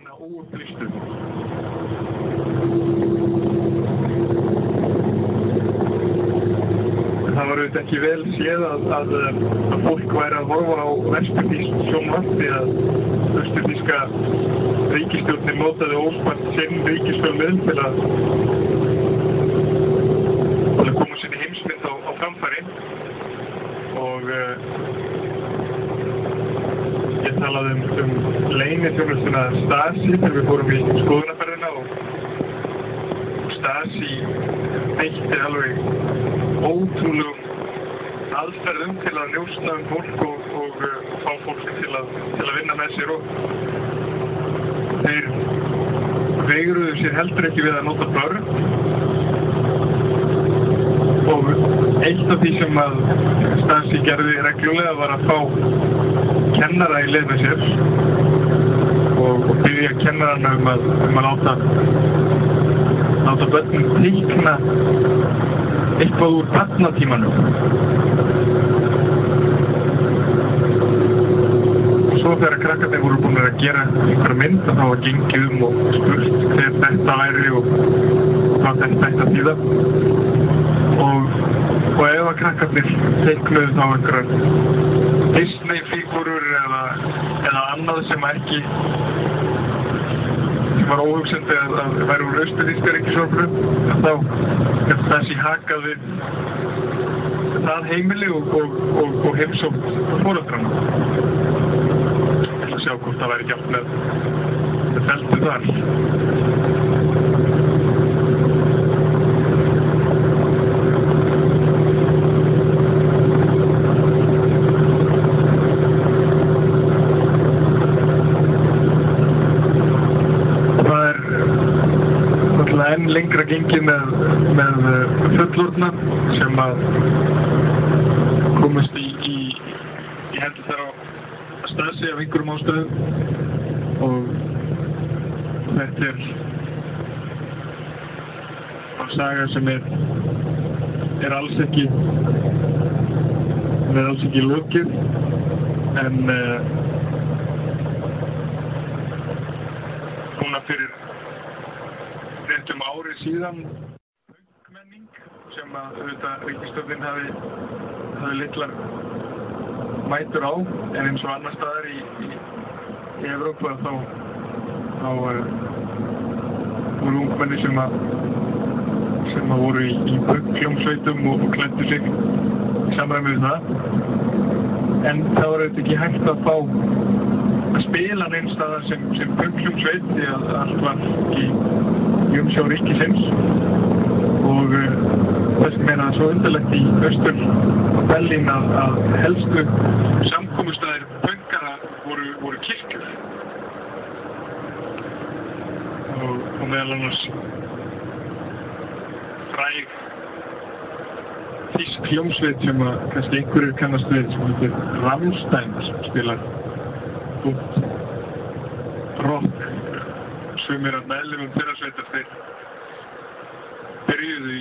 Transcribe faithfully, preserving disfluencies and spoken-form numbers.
minna óupplýstum. Það var auðvitað ekki vel séð að, að, að fólk væri að horfa á vesturþýskt sjónvarp því að austurþýska ríkisstjórnin notaði óspart sinn ríkisfjölmiðil til að, til að koma sinni heimsmynd á, á framfæri og uh, ég talaði um, um leyniþjónustuna Stasi þegar við fórum í skoðunarferðina og, og Stasi beitti alveg ótrúlegum aðferðum til að njósna um fólk og, og, og fá fólki til að, til að vinna með sér og þeir veigruðu sér heldur ekki við að nota börn og eitt af því sem að Stasi gerði reglulega var að fá kennara í leið með sér og, og byrja kennarana um að, um að láta, láta börnum teikna eitthvað úr barnatímanum. Og svo þegar krakkarnir voru búin að gera einhverja mynd þá var gengið um og spurt hver þetta væri og hvað þetta ætti að þýða. Og, og ef að krakkarnir teiknuðu þá einhverjar Disney-fígúrur eða, eða annað sem ekki sem var óhugsandi að, að væri úr austurþýska ríkissjónvarpinu þá er þessi hakað við það heimili og, og, og, og heimsótt foreldrana. Ég ætla að sjá hvort það væri gert með, með feltið þar. Enn lengra gengið með, með fullorðna sem að komast í, í, í hendur þar á Stasi af einhverjum ástöðum og þetta er bara saga sem er, er alls ekki er alls ekki lokið en uh, núna fyrir réttum ári síðan pönkmenning sem að auðvitað ríkisstjórnin hafi, hafi litlar mætur á en eins og annar staðar í, í, í Evrópu þá, þá uh, voru ungmenni sem að sem að voru í, í pönkljómsveitum og, og klæddu sig í samræmi við það en það var auðvitað ekki hægt að fá að spila neins staðar sem, sem pönkljómsveit því að allt var í í umsjá ríkisins og uh, þess meina svo undarlegt í austur og Berlín að, að helstu samkomustæðir pönkara voru, voru kirkjur og, og meðal annars fræg þýsk hljómsveit sem að kannski einhverjir kannast við sem heitir Rammstein sem spilar út rock sumir af meðlimum þeirra sveitar þeir byrjuðu